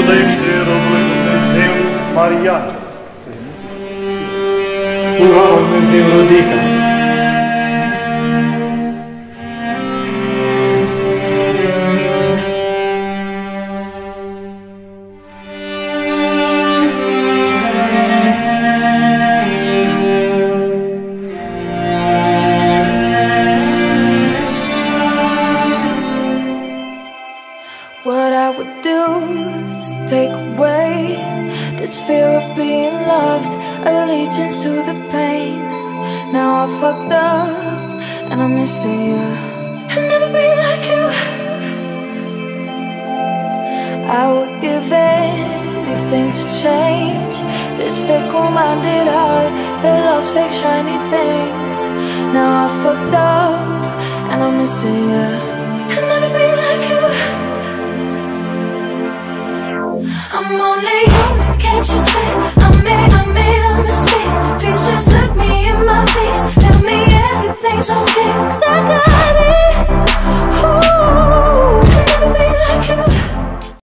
dăiește robului Dumnezeu, Maria. Cu harul Dumnezeu rodică. What I would do to take away this fear of being loved, allegiance to the pain. Now I fucked up and I'm missing you. I'll never be like you. I would give anything to change this fickle-minded heart that loves fake shiny things. Now I fucked up and I'm missing you. I'll never be like you. I'm only